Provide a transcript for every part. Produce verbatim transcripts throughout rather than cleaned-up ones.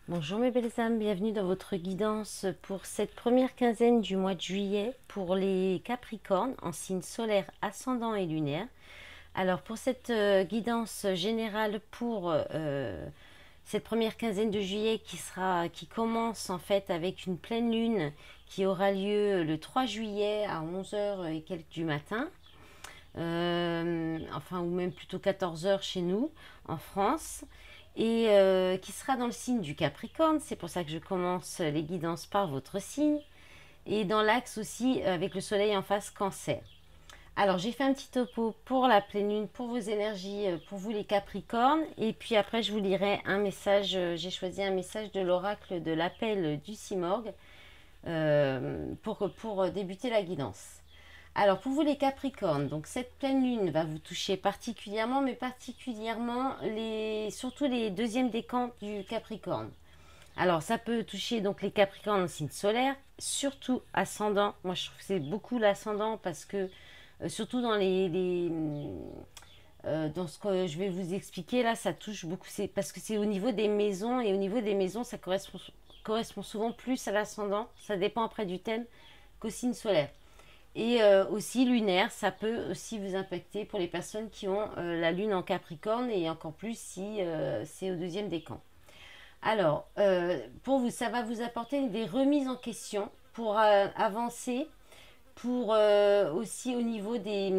Bonjour mes belles âmes, bienvenue dans votre guidance pour cette première quinzaine du mois de juillet pour les Capricornes en signe solaire, ascendant et lunaire. Alors pour cette euh, guidance générale pour euh, cette première quinzaine de juillet qui sera, qui commence en fait avec une pleine lune qui aura lieu le trois juillet à onze heures et quelques du matin. Euh, enfin ou même plutôt quatorze heures chez nous en France, et euh, qui sera dans le signe du Capricorne. C'est pour ça que je commence les guidances par votre signe, et dans l'axe aussi avec le soleil en face Cancer. Alors j'ai fait un petit topo pour la pleine lune, pour vos énergies, pour vous les Capricornes, et puis après je vous lirai un message. J'ai choisi un message de l'oracle de l'appel du Simorgue euh, pour, pour débuter la guidance. Alors pour vous les Capricornes, donc cette pleine lune va vous toucher particulièrement, mais particulièrement les, surtout les deuxièmes décans du Capricorne. Alors ça peut toucher donc les Capricornes en signe solaire, surtout ascendant. Moi je trouve que c'est beaucoup l'ascendant parce que euh, surtout dans les, les euh, dans ce que je vais vous expliquer là, ça touche beaucoup. C'est parce que c'est au niveau des maisons, et au niveau des maisons ça correspond, correspond souvent plus à l'ascendant. Ça dépend après du thème qu'au signe solaire. Et euh, aussi lunaire, ça peut aussi vous impacter pour les personnes qui ont euh, la lune en Capricorne, et encore plus si euh, c'est au deuxième décan. Alors, euh, pour vous, ça va vous apporter des remises en question pour euh, avancer, pour euh, aussi au niveau des,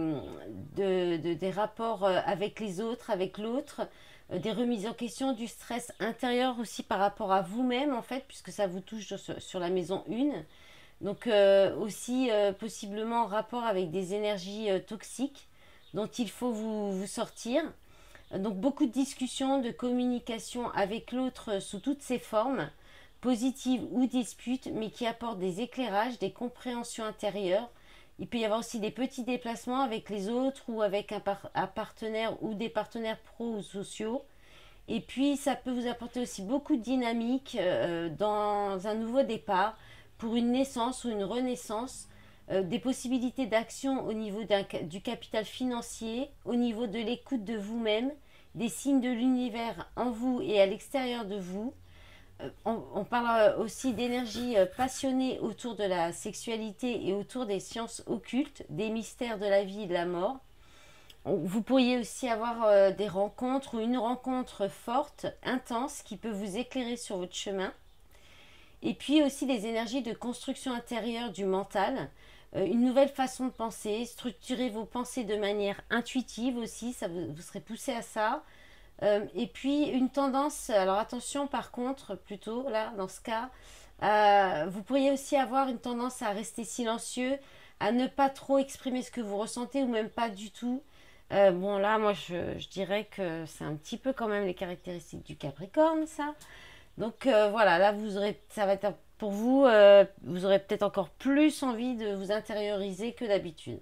de, de, des rapports avec les autres, avec l'autre, euh, des remises en question, du stress intérieur aussi par rapport à vous-même en fait, puisque ça vous touche sur, sur la maison un. Donc euh, aussi euh, possiblement en rapport avec des énergies euh, toxiques dont il faut vous, vous sortir. Donc beaucoup de discussions, de communication avec l'autre sous toutes ses formes, positives ou disputes, mais qui apportent des éclairages, des compréhensions intérieures. Il peut y avoir aussi des petits déplacements avec les autres ou avec un, par un partenaire ou des partenaires pro ou sociaux. Et puis ça peut vous apporter aussi beaucoup de dynamique euh, dans un nouveau départ, pour une naissance ou une renaissance, euh, des possibilités d'action au niveau du capital financier, au niveau de l'écoute de vous-même, des signes de l'univers en vous et à l'extérieur de vous. Euh, on, on parle aussi d'énergie euh, passionnée autour de la sexualité et autour des sciences occultes, des mystères de la vie et de la mort. Vous pourriez aussi avoir euh, des rencontres ou une rencontre forte, intense, qui peut vous éclairer sur votre chemin. Et puis aussi des énergies de construction intérieure du mental, euh, une nouvelle façon de penser, structurer vos pensées de manière intuitive aussi, ça vous, vous serez poussé à ça. Euh, et puis une tendance, alors attention par contre, plutôt là dans ce cas, euh, vous pourriez aussi avoir une tendance à rester silencieux, à ne pas trop exprimer ce que vous ressentez ou même pas du tout. Euh, bon là moi je, je dirais que c'est un petit peu quand même les caractéristiques du Capricorne ça. Donc euh, voilà, là vous aurez, ça va être pour vous, euh, vous aurez peut-être encore plus envie de vous intérioriser que d'habitude.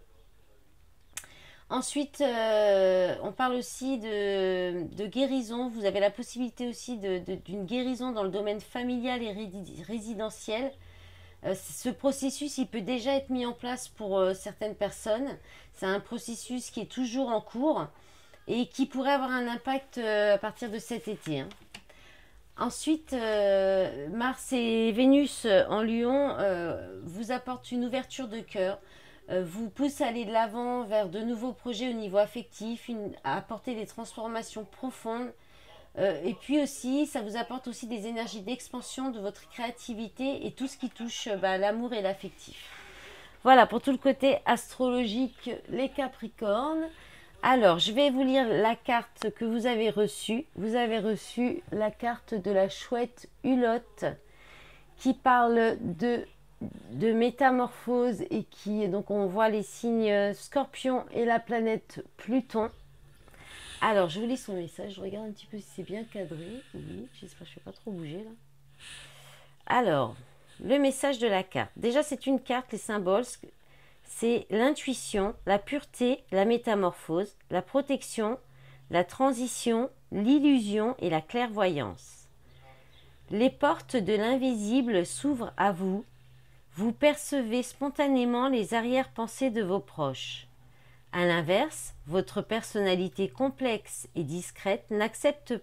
Ensuite, euh, on parle aussi de, de guérison. Vous avez la possibilité aussi de, de, d'une guérison dans le domaine familial et résidentiel. Euh, ce processus, il peut déjà être mis en place pour euh, certaines personnes. C'est un processus qui est toujours en cours et qui pourrait avoir un impact euh, à partir de cet été, hein. Ensuite, euh, Mars et Vénus en Lion euh, vous apportent une ouverture de cœur, euh, vous poussent à aller de l'avant vers de nouveaux projets au niveau affectif, une, à apporter des transformations profondes. Euh, et puis aussi, ça vous apporte aussi des énergies d'expansion de votre créativité et tout ce qui touche bah, l'amour et l'affectif. Voilà pour tout le côté astrologique, les Capricornes. Alors, je vais vous lire la carte que vous avez reçue. Vous avez reçu la carte de la chouette Hulotte qui parle de, de métamorphose, et qui, donc on voit les signes Scorpion et la planète Pluton. Alors, je vous lis son message. Je regarde un petit peu si c'est bien cadré. Oui, j'espère que je ne vais pas trop bouger là. Alors, le message de la carte. Déjà, c'est une carte, les symboles. C'est l'intuition, la pureté, la métamorphose, la protection, la transition, l'illusion et la clairvoyance. Les portes de l'invisible s'ouvrent à vous. Vous percevez spontanément les arrière-pensées de vos proches. À l'inverse, votre personnalité complexe et discrète n'accepte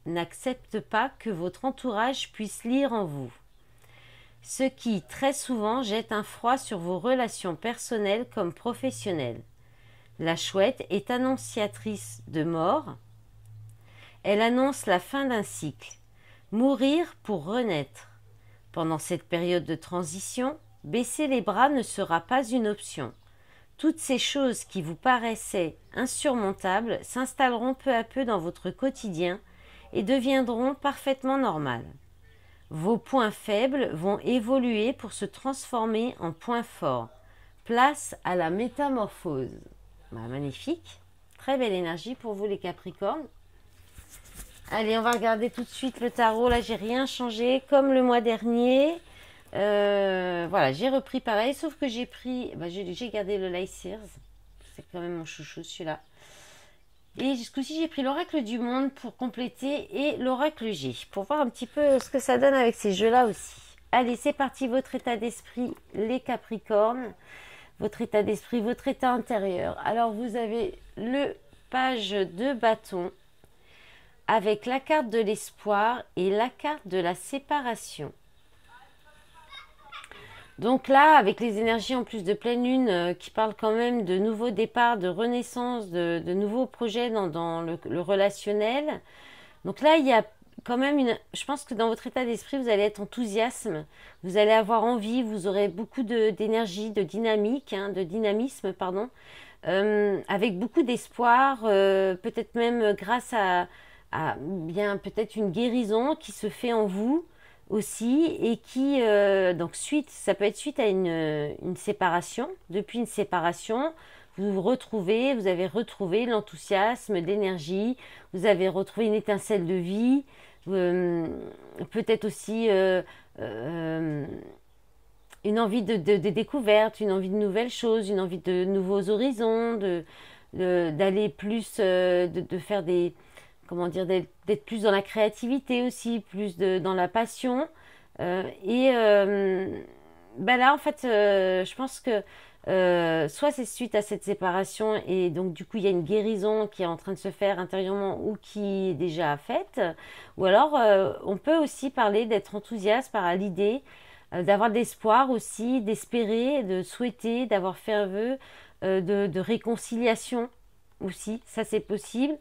n'acceptent pas que votre entourage puisse lire en vous, ce qui, très souvent, jette un froid sur vos relations personnelles comme professionnelles. La chouette est annonciatrice de mort. Elle annonce la fin d'un cycle. Mourir pour renaître. Pendant cette période de transition, baisser les bras ne sera pas une option. Toutes ces choses qui vous paraissaient insurmontables s'installeront peu à peu dans votre quotidien et deviendront parfaitement normales. Vos points faibles vont évoluer pour se transformer en points forts. Place à la métamorphose. Bah, magnifique. Très belle énergie pour vous les Capricornes. Allez, on va regarder tout de suite le tarot. Là, j'ai rien changé comme le mois dernier. Euh, voilà, j'ai repris pareil, sauf que j'ai pris, bah, j'ai gardé le Lycirs, c'est quand même mon chouchou celui-là. Et jusqu'au-ci, j'ai pris l'oracle du monde pour compléter et l'oracle G, pour voir un petit peu ce que ça donne avec ces jeux-là aussi. Allez, c'est parti, votre état d'esprit, les Capricornes, votre état d'esprit, votre état intérieur. Alors, vous avez le page de bâton avec la carte de l'espoir et la carte de la séparation. Donc là, avec les énergies en plus de pleine lune euh, qui parlent quand même de nouveaux départs, de renaissance, de, de nouveaux projets dans, dans le, le relationnel. Donc là, il y a quand même une... Je pense que dans votre état d'esprit, vous allez être enthousiasme, vous allez avoir envie, vous aurez beaucoup d'énergie, de, de dynamique, hein, de dynamisme, pardon, euh, avec beaucoup d'espoir, euh, peut-être même grâce à, à bien peut-être une guérison qui se fait en vous aussi et qui euh, donc suite ça peut être suite à une, une séparation, depuis une séparation vous vous retrouvez, vous avez retrouvé l'enthousiasme, l'énergie, vous avez retrouvé une étincelle de vie, euh, peut-être aussi euh, euh, une envie de, de, de découverte, une envie de nouvelles choses, une envie de nouveaux horizons, de d'aller plus, euh, de, de faire des comment dire, d'être plus dans la créativité aussi, plus de, dans la passion. Euh, et euh, ben là, en fait, euh, je pense que euh, soit c'est suite à cette séparation et donc du coup, il y a une guérison qui est en train de se faire intérieurement ou qui est déjà faite. Ou alors, euh, on peut aussi parler d'être enthousiaste par l'idée euh, d'avoir de l'espoir aussi, d'espérer, de souhaiter, d'avoir fait un vœu euh, de, de réconciliation aussi. Ça, c'est possible.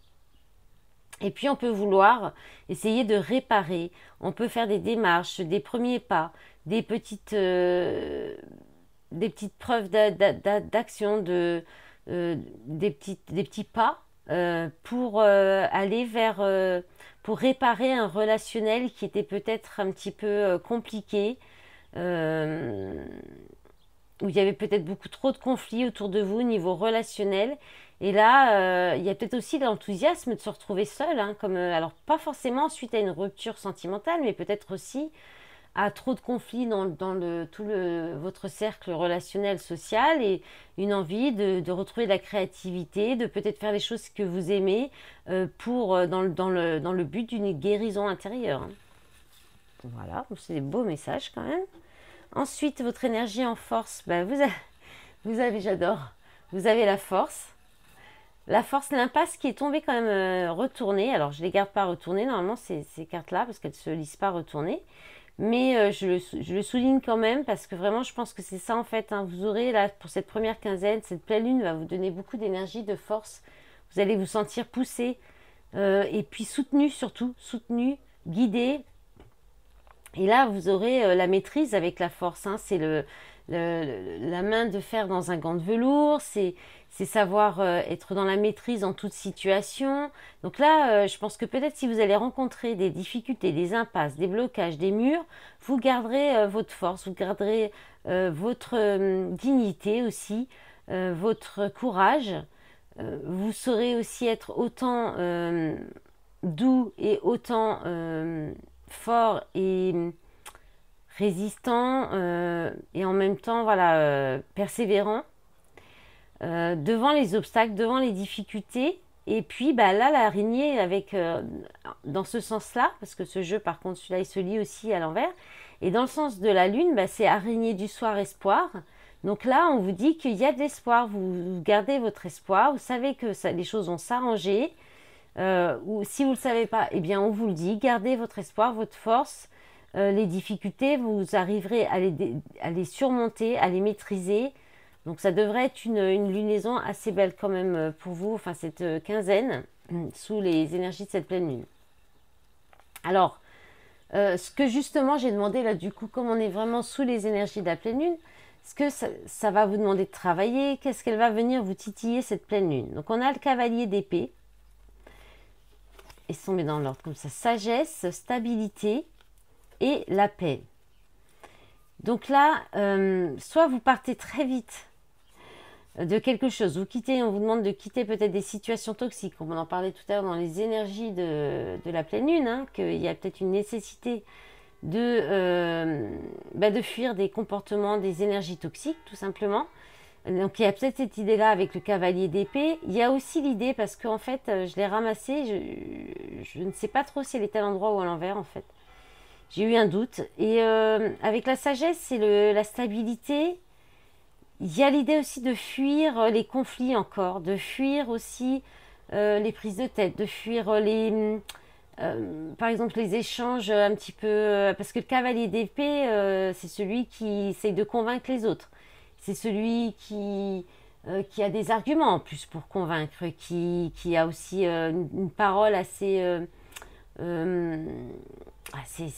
Et puis on peut vouloir essayer de réparer, on peut faire des démarches, des premiers pas, des petites, euh, des petites preuves d'action, de, euh, des, petites, des petits pas euh, pour euh, aller vers, euh, pour réparer un relationnel qui était peut-être un petit peu euh, compliqué, euh, où il y avait peut-être beaucoup trop de conflits autour de vous au niveau relationnel. Et là, euh, il y a peut-être aussi l'enthousiasme de se retrouver seul, hein, comme, euh, alors pas forcément suite à une rupture sentimentale, mais peut-être aussi à trop de conflits dans, dans le, tout le, votre cercle relationnel social et une envie de, de retrouver de la créativité, de peut-être faire les choses que vous aimez euh, pour, euh, dans, le, dans, le, dans le but d'une guérison intérieure. Hein. Voilà, c'est des beaux messages quand même. Ensuite, votre énergie en force, ben vous, avez, vous avez, j'adore, vous avez la force. La force, l'impasse qui est tombée quand même euh, retournée. Alors, je ne les garde pas retournées, normalement, ces, ces cartes-là, parce qu'elles ne se lisent pas retournées. Mais euh, je, le, je le souligne quand même, parce que vraiment, je pense que c'est ça, en fait. Hein. Vous aurez, là, pour cette première quinzaine, cette pleine lune va vous donner beaucoup d'énergie, de force. Vous allez vous sentir poussé, euh, et puis soutenu, surtout, soutenu, guidé. Et là, vous aurez euh, la maîtrise avec la force. Hein. C'est le, le, la main de fer dans un gant de velours, c'est... C'est savoir euh, être dans la maîtrise en toute situation. Donc là, euh, je pense que peut-être si vous allez rencontrer des difficultés, des impasses, des blocages, des murs, vous garderez euh, votre force, vous garderez euh, votre euh, dignité aussi, euh, votre courage. Euh, vous saurez aussi être autant euh, doux et autant euh, fort et résistant euh, et en même temps voilà, euh, persévérant. Euh, devant les obstacles, devant les difficultés. Et puis bah, là, l'araignée, avec euh, dans ce sens-là, parce que ce jeu, par contre, celui-là, il se lit aussi à l'envers. Et dans le sens de la lune, bah, c'est araignée du soir, espoir. Donc là, on vous dit qu'il y a de l'espoir. Vous, vous gardez votre espoir. Vous savez que ça, les choses vont s'arranger. Euh, ou si vous ne le savez pas, eh bien on vous le dit, gardez votre espoir, votre force, euh, les difficultés, vous arriverez à les, à les surmonter, à les maîtriser. Donc ça devrait être une, une lunaison assez belle quand même pour vous, enfin cette quinzaine, sous les énergies de cette pleine lune. Alors, euh, ce que justement j'ai demandé là du coup, comme on est vraiment sous les énergies de la pleine lune, ce que ça, ça va vous demander de travailler, qu'est-ce qu'elle va venir vous titiller cette pleine lune. Donc on a le cavalier d'épée, et se met dans l'ordre comme ça, sagesse, stabilité et la paix. Donc là, euh, soit vous partez très vite de quelque chose, vous quittez, on vous demande de quitter peut-être des situations toxiques, comme on en parlait tout à l'heure dans les énergies de, de la pleine lune, hein, qu'il y a peut-être une nécessité de, euh, bah de fuir des comportements, des énergies toxiques, tout simplement. Donc il y a peut-être cette idée-là avec le cavalier d'épée. Il y a aussi l'idée, parce qu'en fait, je l'ai ramassé, je, je ne sais pas trop si elle est à l'endroit ou à l'envers, en fait. J'ai eu un doute. Et euh, avec la sagesse et la stabilité, il y a l'idée aussi de fuir les conflits encore, de fuir aussi euh, les prises de tête, de fuir les, euh, par exemple, les échanges un petit peu... Euh, parce que le cavalier d'épée, euh, c'est celui qui essaye de convaincre les autres. C'est celui qui, euh, qui a des arguments en plus pour convaincre, qui, qui a aussi euh, une, une parole assez... Euh, euh, c'est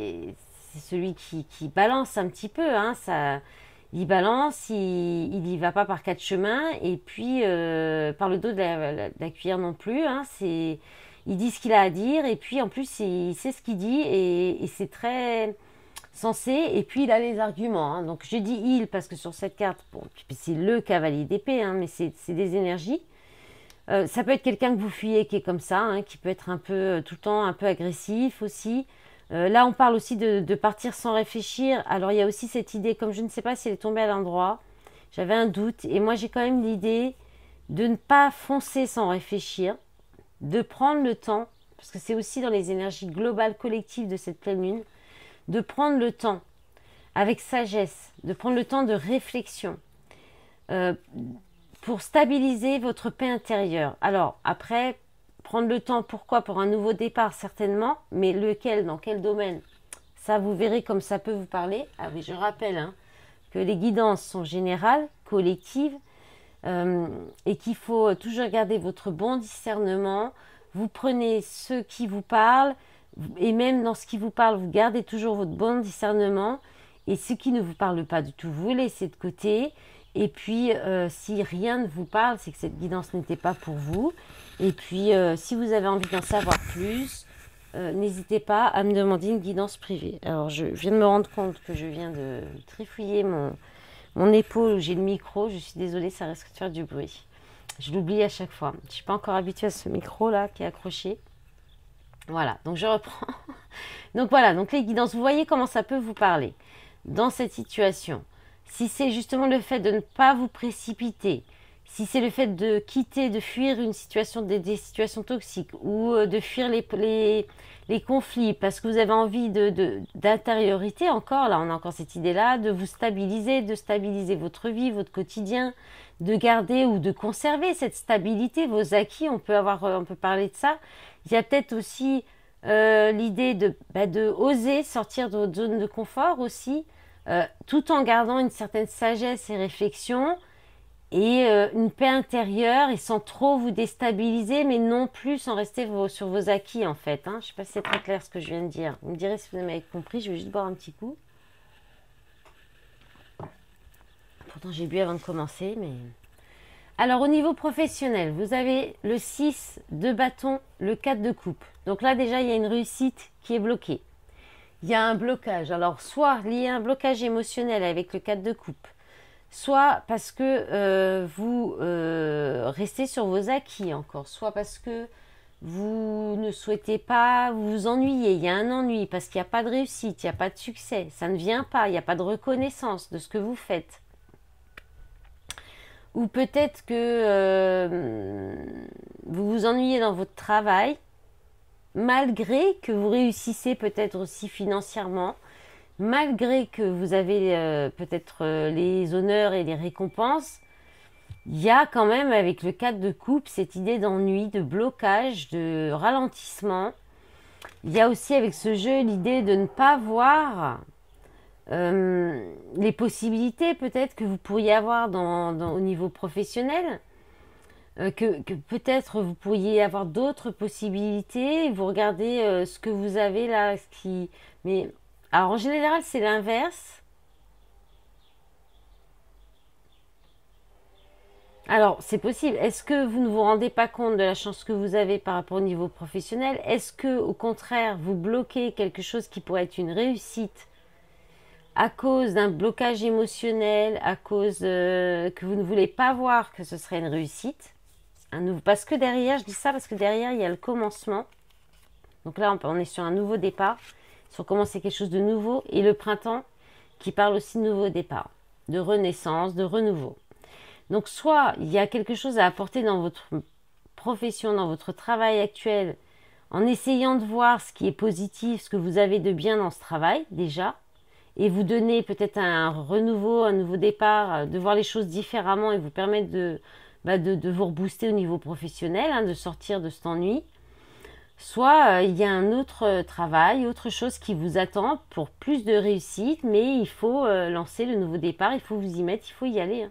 celui qui, qui balance un petit peu, hein, ça... Il balance, il n'y va pas par quatre chemins, et puis euh, par le dos de la, la, de la cuillère non plus. Hein, c'est, il dit ce qu'il a à dire, et puis en plus il sait ce qu'il dit, et, et c'est très sensé, et puis il a les arguments. Hein. Donc je dis il, parce que sur cette carte, bon, c'est le cavalier d'épée, hein, mais c'est des énergies. Euh, ça peut être quelqu'un que vous fuyez qui est comme ça, hein, qui peut être un peu tout le temps un peu agressif aussi. Euh, là, on parle aussi de, de partir sans réfléchir. Alors, il y a aussi cette idée, comme je ne sais pas si elle est tombée à l'endroit, j'avais un doute. Et moi, j'ai quand même l'idée de ne pas foncer sans réfléchir, de prendre le temps, parce que c'est aussi dans les énergies globales collectives de cette pleine lune, de prendre le temps, avec sagesse, de prendre le temps de réflexion, euh, pour stabiliser votre paix intérieure. Alors, après... Prendre le temps, pourquoi? Pour un nouveau départ, certainement. Mais lequel? Dans quel domaine? Ça, vous verrez comme ça peut vous parler. Ah oui, je rappelle hein, que les guidances sont générales, collectives, euh, et qu'il faut toujours garder votre bon discernement. Vous prenez ce qui vous parle, et même dans ce qui vous parle, vous gardez toujours votre bon discernement. Et ce qui ne vous parle pas du tout, vous laissez de côté. Et puis, euh, si rien ne vous parle, c'est que cette guidance n'était pas pour vous. Et puis, euh, si vous avez envie d'en savoir plus, euh, n'hésitez pas à me demander une guidance privée. Alors, je viens de me rendre compte que je viens de trifouiller mon, mon épaule où j'ai le micro. Je suis désolée, ça risque de faire du bruit. Je l'oublie à chaque fois. Je ne suis pas encore habituée à ce micro-là qui est accroché. Voilà, donc je reprends. Donc voilà, donc les guidances, vous voyez comment ça peut vous parler dans cette situation. Si c'est justement le fait de ne pas vous précipiter, si c'est le fait de quitter, de fuir une situation, des, des situations toxiques, ou de fuir les, les, les conflits, parce que vous avez envie de, de, d'intériorité encore, là on a encore cette idée-là, de vous stabiliser, de stabiliser votre vie, votre quotidien, de garder ou de conserver cette stabilité, vos acquis, on peut, avoir, on peut parler de ça. Il y a peut-être aussi euh, l'idée de, bah, de oser sortir de votre zone de confort aussi, Euh, tout en gardant une certaine sagesse et réflexion et euh, une paix intérieure et sans trop vous déstabiliser, mais non plus sans rester vos, sur vos acquis en fait. Hein. Je ne sais pas si c'est très clair ce que je viens de dire. Vous me direz si vous m'avez compris, je vais juste boire un petit coup. Pourtant j'ai bu avant de commencer, mais... Alors au niveau professionnel, vous avez le six de bâton, le quatre de coupe. Donc là déjà il y a une réussite qui est bloquée. Il y a un blocage. Alors, soit lié à un blocage émotionnel avec le quatre de coupe, soit parce que euh, vous euh, restez sur vos acquis encore, soit parce que vous ne souhaitez pas, vous vous ennuyez, il y a un ennui, parce qu'il n'y a pas de réussite, il n'y a pas de succès, ça ne vient pas, il n'y a pas de reconnaissance de ce que vous faites. Ou peut-être que euh, vous vous ennuyez dans votre travail, malgré que vous réussissez peut-être aussi financièrement, malgré que vous avez euh, peut-être euh, les honneurs et les récompenses, il y a quand même avec le quatre de coupe cette idée d'ennui, de blocage, de ralentissement. Il y a aussi avec ce jeu l'idée de ne pas voir euh, les possibilités peut-être que vous pourriez avoir dans, dans- au niveau professionnel. Euh, que, que peut-être vous pourriez avoir d'autres possibilités. Vous regardez euh, ce que vous avez là, ce qui... Mais alors en général, c'est l'inverse. Alors, c'est possible. Est-ce que vous ne vous rendez pas compte de la chance que vous avez par rapport au niveau professionnel? Est-ce que, au contraire, vous bloquez quelque chose qui pourrait être une réussite à cause d'un blocage émotionnel, à cause euh, que vous ne voulez pas voir que ce serait une réussite? Un nouveau... Parce que derrière, je dis ça parce que derrière, il y a le commencement. Donc là, on est sur un nouveau départ, sur commencer quelque chose de nouveau, et le printemps qui parle aussi de nouveau départ, de renaissance, de renouveau. Donc soit il y a quelque chose à apporter dans votre profession, dans votre travail actuel, en essayant de voir ce qui est positif, ce que vous avez de bien dans ce travail déjà, et vous donner peut-être un renouveau, un nouveau départ, de voir les choses différemment et vous permettre de, bah de, de vous rebooster au niveau professionnel, hein, de sortir de cet ennui. Soit euh, il y a un autre travail, autre chose qui vous attend pour plus de réussite, mais il faut euh, lancer le nouveau départ, il faut vous y mettre, il faut y aller. Hein.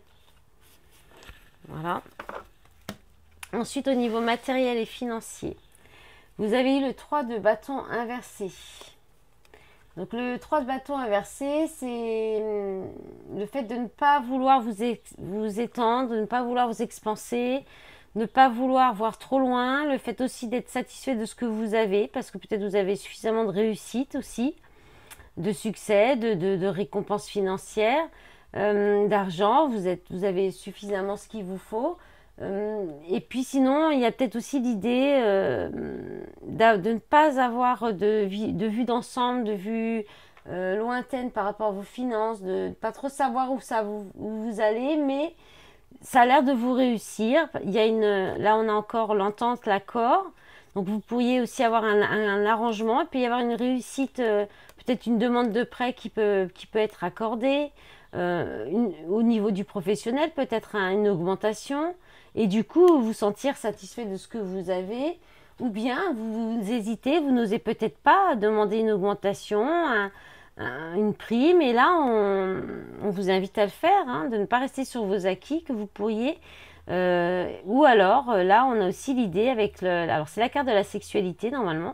Voilà. Ensuite, au niveau matériel et financier, vous avez eu le trois de bâton inversé. Donc le trois de bâton inversé, c'est le fait de ne pas vouloir vous, vous étendre, de ne pas vouloir vous expanser, ne pas vouloir voir trop loin, le fait aussi d'être satisfait de ce que vous avez, parce que peut-être vous avez suffisamment de réussite aussi, de succès, de, de, de récompenses financières, euh, d'argent, vous, êtes, vous avez suffisamment ce qu'il vous faut. Euh, et puis sinon, il y a peut-être aussi l'idée euh, de ne pas avoir de, vie, de vue d'ensemble, de vue euh, lointaine par rapport à vos finances, de ne pas trop savoir où, ça vous, où vous allez, mais ça a l'air de vous réussir. Il y a une, là, on a encore l'entente, l'accord. Donc, vous pourriez aussi avoir un, un, un arrangement. Et puis, y avoir une réussite, euh, peut-être une demande de prêt qui peut, qui peut être accordée. Euh, une, au niveau du professionnel, peut-être un, une augmentation. Et du coup, vous sentir satisfait de ce que vous avez. Ou bien, vous, vous hésitez, vous n'osez peut-être pas demander une augmentation, un, une prime, et là on, on vous invite à le faire, hein, de ne pas rester sur vos acquis que vous pourriez, euh, ou alors là on a aussi l'idée avec le, alors c'est la carte de la sexualité normalement,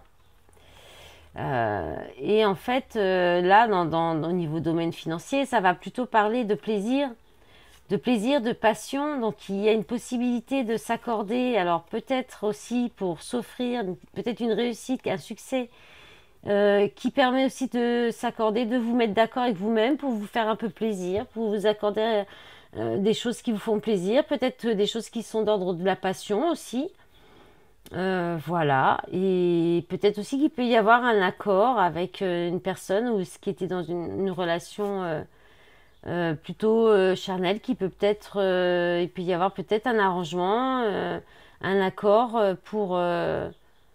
euh, et en fait euh, là dans, dans, dans, au niveau domaine financier ça va plutôt parler de plaisir, de plaisir, de passion, donc il y a une possibilité de s'accorder, alors peut-être aussi pour s'offrir peut-être une réussite, un succès, Euh, qui permet aussi de s'accorder, de vous mettre d'accord avec vous-même pour vous faire un peu plaisir, pour vous accorder euh, des choses qui vous font plaisir, peut-être des choses qui sont d'ordre de la passion aussi. Euh, voilà, et peut-être aussi qu'il peut y avoir un accord avec euh, une personne ou ce qui était dans une, une relation euh, euh, plutôt euh, charnelle, qui peut peut-être, euh, il peut y avoir peut-être un arrangement, euh, un accord euh, pour euh,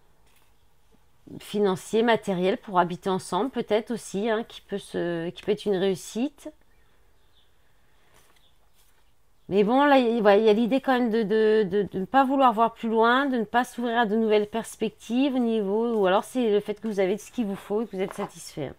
financier, matériel pour habiter ensemble, peut-être aussi, hein, qui peut se, qui peut être une réussite. Mais bon, là, il ouais, y a l'idée quand même de, de, de, de ne pas vouloir voir plus loin, de ne pas s'ouvrir à de nouvelles perspectives au niveau, ou alors c'est le fait que vous avez ce qu'il vous faut et que vous êtes satisfait.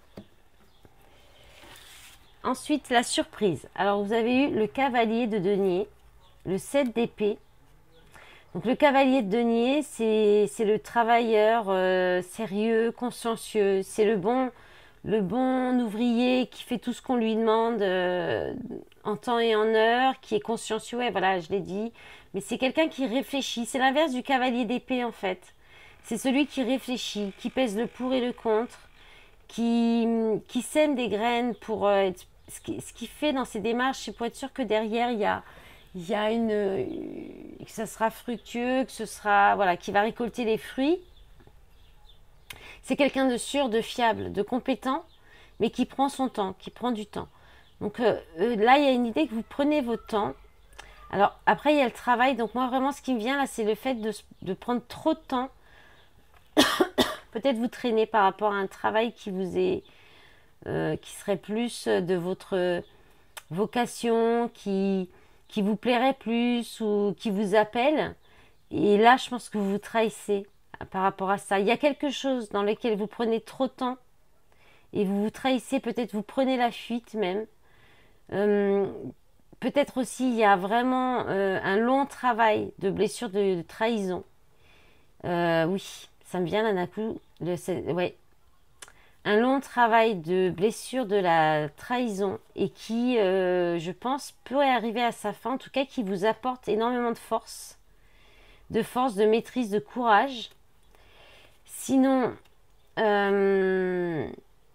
Ensuite, la surprise. Alors, vous avez eu le cavalier de denier, le sept d'épée. Donc, le cavalier de denier, c'est, c'est le travailleur euh, sérieux, consciencieux. C'est le bon, le bon ouvrier qui fait tout ce qu'on lui demande euh, en temps et en heure, qui est consciencieux. Ouais, voilà, je l'ai dit. Mais c'est quelqu'un qui réfléchit. C'est l'inverse du cavalier d'épée, en fait. C'est celui qui réfléchit, qui pèse le pour et le contre, qui, qui sème des graines pour euh, être, ce, qui, ce qui fait dans ses démarches, c'est pour être sûr que derrière, il y a, il y a une, que ça sera fructueux, que ce sera, voilà, qui va récolter les fruits. C'est quelqu'un de sûr, de fiable, de compétent, mais qui prend son temps, qui prend du temps. Donc euh, là, il y a une idée que vous prenez votre temps. Alors après, il y a le travail. Donc moi, vraiment, ce qui me vient là, c'est le fait de, de prendre trop de temps. Peut-être vous traîner par rapport à un travail qui vous est, euh, qui serait plus de votre vocation, qui qui vous plairait plus ou qui vous appelle. Et là, je pense que vous vous trahissez par rapport à ça. Il y a quelque chose dans lequel vous prenez trop de temps et vous vous trahissez. Peut-être vous prenez la fuite même. Euh, peut-être aussi il y a vraiment euh, un long travail de blessure de, de trahison. Euh, oui, ça me vient là d'un coup. Le, ouais. Un long travail de blessure de la trahison et qui, euh, je pense, pourrait arriver à sa fin, en tout cas qui vous apporte énormément de force, de force, de maîtrise, de courage. Sinon, euh,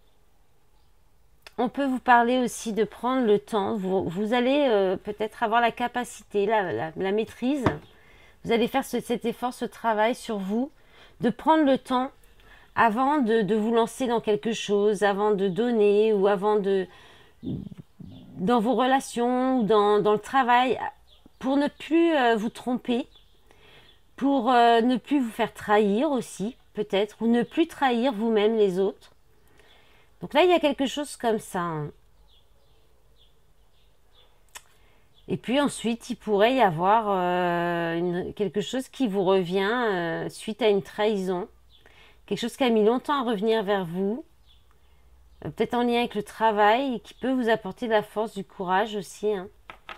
on peut vous parler aussi de prendre le temps. Vous, vous allez euh, peut-être avoir la capacité, la, la, la maîtrise. Vous allez faire ce, cet effort, ce travail sur vous, de prendre le temps avant de, de vous lancer dans quelque chose, avant de donner ou avant de... dans vos relations ou dans, dans le travail, pour ne plus euh, vous tromper, pour euh, ne plus vous faire trahir aussi, peut-être, ou ne plus trahir vous-même les autres. Donc là, il y a quelque chose comme ça. Hein. Et puis ensuite, il pourrait y avoir euh, une, quelque chose qui vous revient euh, suite à une trahison. Quelque chose qui a mis longtemps à revenir vers vous. Euh, peut-être en lien avec le travail et qui peut vous apporter de la force, du courage aussi. Hein.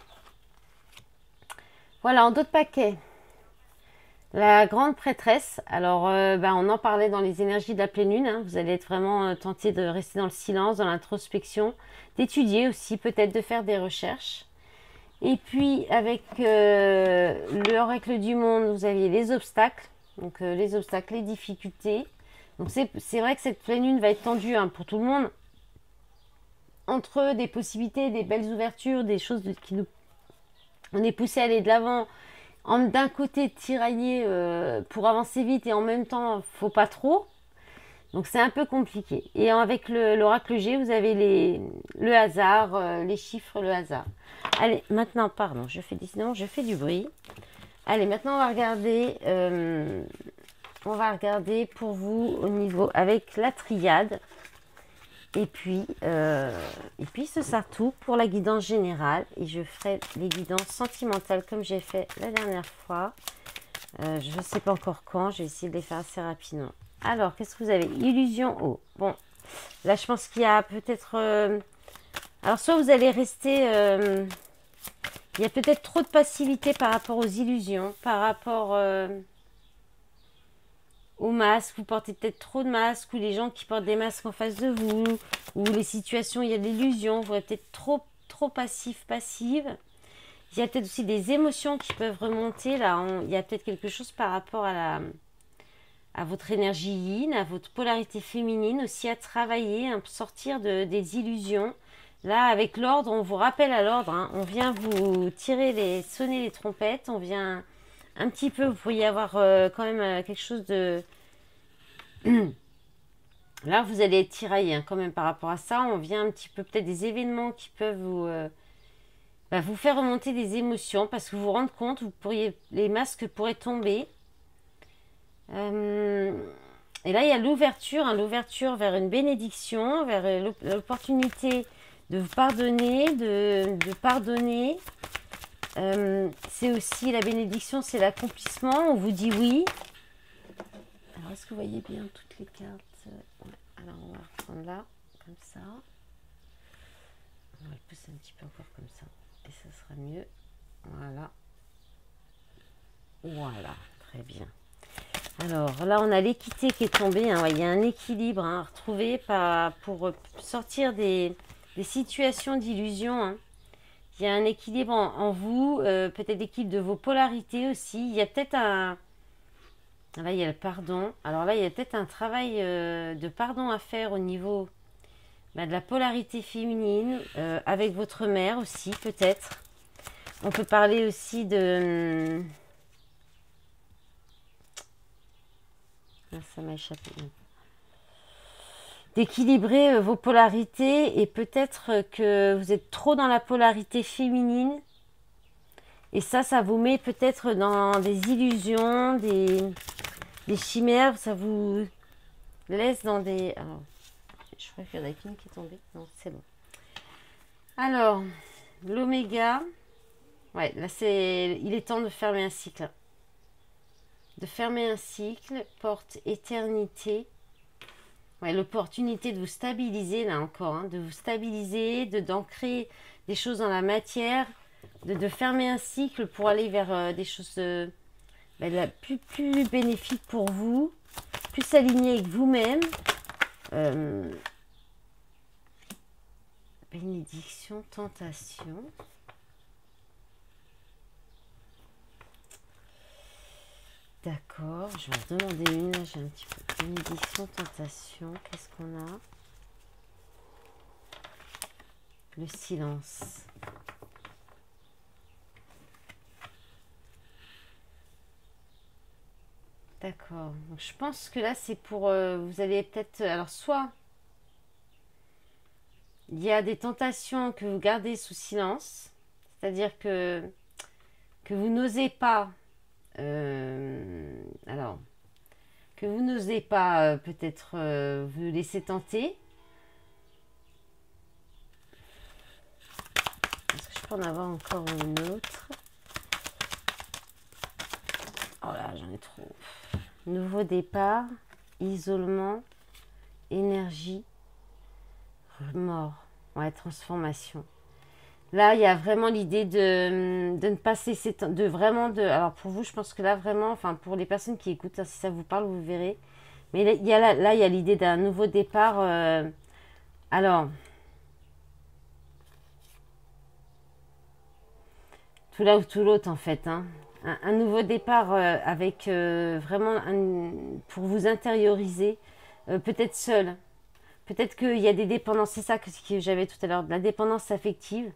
Voilà, en d'autres paquets. La grande prêtresse, alors euh, ben, on en parlait dans les énergies de la pleine lune, hein. Vous allez être vraiment euh, tenté de rester dans le silence, dans l'introspection, d'étudier aussi, peut-être de faire des recherches. Et puis avec euh, l'oracle du monde, vous aviez les obstacles, donc euh, les obstacles, les difficultés. Donc c'est vrai que cette pleine lune va être tendue hein, pour tout le monde, entre des possibilités, des belles ouvertures, des choses qui nous... On est poussé à aller de l'avant, d'un côté tiraillé euh, pour avancer vite et en même temps faut pas trop, donc c'est un peu compliqué. Et avec l'oracle G vous avez les, le hasard, euh, les chiffres, le hasard. Allez maintenant, pardon, je fais décidément je fais du bruit. Allez maintenant on va regarder euh, on va regarder pour vous au niveau avec la triade. Et puis, euh, et puis ce sera tout pour la guidance générale. Et je ferai les guidances sentimentales comme j'ai fait la dernière fois. Euh, je ne sais pas encore quand. Je vais essayer de les faire assez rapidement. Alors, qu'est-ce que vous avez? Illusion haut. Bon, là je pense qu'il y a peut-être... Euh, alors, soit vous allez rester... Euh, il y a peut-être trop de passivité par rapport aux illusions, par rapport... Euh, aux masques, vous portez peut-être trop de masques, ou les gens qui portent des masques en face de vous, ou les situations, il y a de l'illusion, vous êtes peut-être trop, trop passif, passive. Il y a peut-être aussi des émotions qui peuvent remonter, là, on, il y a peut-être quelque chose par rapport à, la, à votre énergie yin, à votre polarité féminine, aussi à travailler, à sortir de, des illusions. Là, avec l'ordre, on vous rappelle à l'ordre, hein, on vient vous tirer les, sonner les trompettes, on vient... Un petit peu, vous pourriez avoir euh, quand même euh, quelque chose de... Là, vous allez être tiraillé hein, quand même par rapport à ça. On vient un petit peu peut-être des événements qui peuvent vous, euh, bah, vous faire remonter des émotions parce que vous vous rendez compte, vous pourriez, les masques pourraient tomber. Euh, et là, il y a l'ouverture, hein, l'ouverture vers une bénédiction, vers l'opportunité de vous pardonner, de, de pardonner. Euh, c'est aussi la bénédiction, c'est l'accomplissement. On vous dit oui. Alors, est-ce que vous voyez bien toutes les cartes? Ouais. Alors, on va reprendre là, comme ça. On va le pousser un petit peu encore comme ça. Et ça sera mieux. Voilà. Voilà, très bien. Alors, là, on a l'équité qui est tombée. Hein. Ouais, il y a un équilibre hein, à retrouver par, pour sortir des, des situations d'illusion. Hein. Il y a un équilibre en, en vous, euh, peut-être l'équilibre de vos polarités aussi. Il y a peut-être un... Là, il y a le pardon. Alors là, il y a peut-être un travail euh, de pardon à faire au niveau bah, de la polarité féminine, euh, avec votre mère aussi, peut-être. On peut parler aussi de... Ah, ça m'a échappé. D'équilibrer euh, vos polarités et peut-être que vous êtes trop dans la polarité féminine et ça, ça vous met peut-être dans des illusions, des, des chimères, ça vous laisse dans des... Alors, je crois qu'il y en a qu'une qui est tombée. Non, c'est bon. Alors, l'oméga, Ouais, là, c'est... Il est temps de fermer un cycle. De fermer un cycle, porte éternité. Ouais, l'opportunité de vous stabiliser, là encore, hein, de vous stabiliser, de d'ancrer des choses dans la matière, de, de fermer un cycle pour aller vers euh, des choses euh, ben, là, plus, plus bénéfiques pour vous, plus alignées avec vous-même. Euh, bénédiction, tentation. D'accord, je vais en demander une. Là, j'ai un petit peu. Bénédiction, tentation. Qu'est-ce qu'on a? Le silence. D'accord. Donc, je pense que là, c'est pour... euh, vous allez peut-être... Alors, soit il y a des tentations que vous gardez sous silence. C'est-à-dire que, que vous n'osez pas... euh, alors, que vous n'osez pas euh, peut-être euh, vous laisser tenter. Est-ce que je peux en avoir encore une autre? Oh là, j'en ai trop. Nouveau départ, isolement, énergie, mort. Ouais, transformation. Là, il y a vraiment l'idée de, de ne pas cesser, de vraiment de... Alors pour vous, je pense que là, vraiment, enfin pour les personnes qui écoutent, hein, si ça vous parle, vous verrez. Mais là, il y a, là, là, il y a l'idée d'un nouveau départ. Euh, alors, tout là ou tout l'autre, en fait. Hein. Un, un nouveau départ euh, avec euh, vraiment un, pour vous intérioriser, euh, peut-être seul. Peut-être qu'il y a des dépendances, c'est ça que, que j'avais tout à l'heure, de la dépendance affective.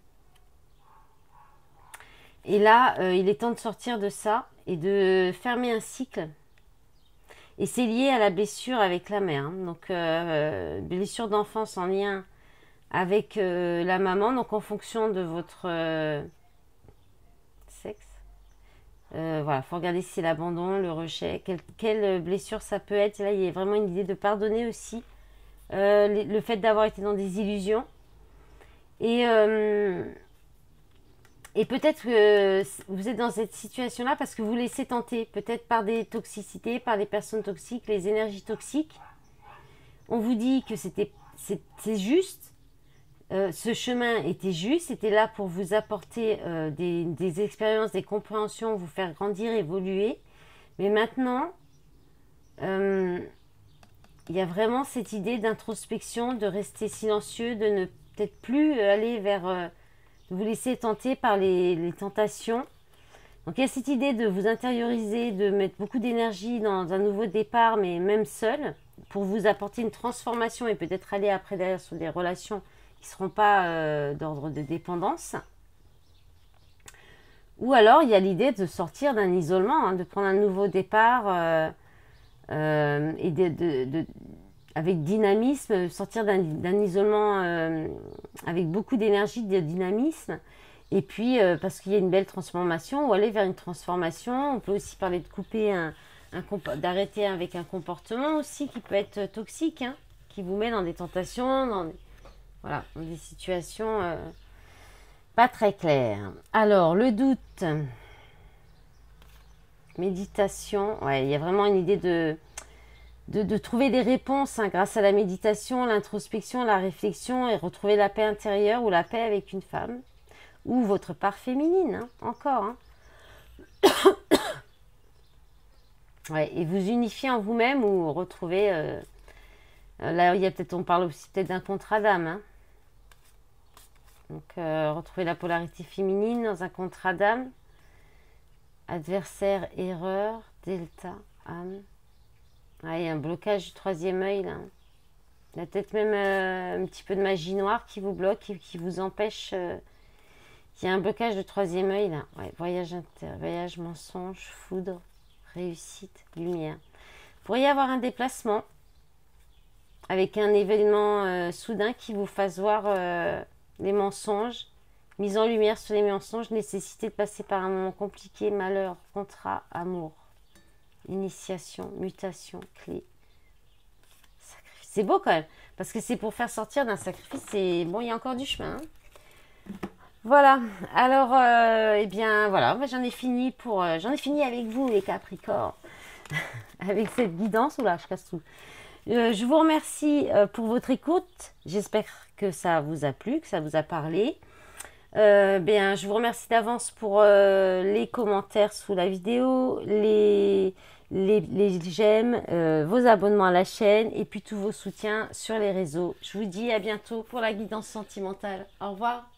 Et là, euh, il est temps de sortir de ça et de fermer un cycle. Et c'est lié à la blessure avec la mère. Hein. Donc, euh, blessure d'enfance en lien avec euh, la maman. Donc, en fonction de votre euh, sexe. Euh, voilà, il faut regarder si c'est l'abandon, le rejet, quelle, quelle blessure ça peut être. Là, il y a vraiment une idée de pardonner aussi. Euh, le, le fait d'avoir été dans des illusions. Et... Euh, Et peut-être que vous êtes dans cette situation-là parce que vous laissez tenter, peut-être par des toxicités, par des personnes toxiques, les énergies toxiques. On vous dit que c'était, c'est, c'est juste, euh, ce chemin était juste, c'était là pour vous apporter euh, des, des expériences, des compréhensions, vous faire grandir, évoluer. Mais maintenant, euh, il y a vraiment cette idée d'introspection, de rester silencieux, de ne peut-être plus aller vers... Euh, de vous laisser tenter par les, les tentations. Donc il y a cette idée de vous intérioriser, de mettre beaucoup d'énergie dans un nouveau départ, mais même seul, pour vous apporter une transformation et peut-être aller après derrière sur des relations qui ne seront pas euh, d'ordre de dépendance. Ou alors il y a l'idée de sortir d'un isolement, hein, de prendre un nouveau départ euh, euh, et de, de, de avec dynamisme, sortir d'un, d'un isolement euh, avec beaucoup d'énergie, de dynamisme, et puis euh, parce qu'il y a une belle transformation, ou aller vers une transformation. On peut aussi parler de couper, un, un d'arrêter avec un comportement aussi qui peut être toxique, hein, qui vous met dans des tentations, dans des, voilà, dans des situations euh, pas très claires. Alors, le doute, méditation, ouais, il y a vraiment une idée de... De, de trouver des réponses hein, grâce à la méditation, l'introspection, la réflexion et retrouver la paix intérieure ou la paix avec une femme ou votre part féminine, hein, encore. Hein. Ouais, et vous unifier en vous-même ou retrouver... Euh, là, il y a peut-être, on parle aussi peut-être d'un contrat d'âme. Hein. Donc, euh, retrouver la polarité féminine dans un contrat d'âme. Adversaire, erreur, delta, âme. Ah, il y a un blocage du troisième œil là. Il y a peut-être même euh, un petit peu de magie noire qui vous bloque, qui, qui vous empêche. Euh... Il y a un blocage de troisième œil là. Ouais, voyage inter, voyage mensonge, foudre, réussite, lumière. Il pourrait y avoir un déplacement avec un événement euh, soudain qui vous fasse voir euh, les mensonges, mise en lumière sur les mensonges, nécessité de passer par un moment compliqué, malheur, contrat, amour. Initiation, mutation, clé, sacrifice. C'est beau quand même, parce que c'est pour faire sortir d'un sacrifice. C'est bon, il y a encore du chemin. Hein. Voilà, alors, euh, eh bien, voilà, moi, j'en ai fini pour, euh, j'en ai fini avec vous, les Capricornes, avec cette guidance. Oula, je casse tout. Euh, je vous remercie euh, pour votre écoute. J'espère que ça vous a plu, que ça vous a parlé. Euh, bien, je vous remercie d'avance pour euh, les commentaires sous la vidéo, les, les, les j'aime, euh, vos abonnements à la chaîne et puis tous vos soutiens sur les réseaux. Je vous dis à bientôt pour la guidance sentimentale. Au revoir.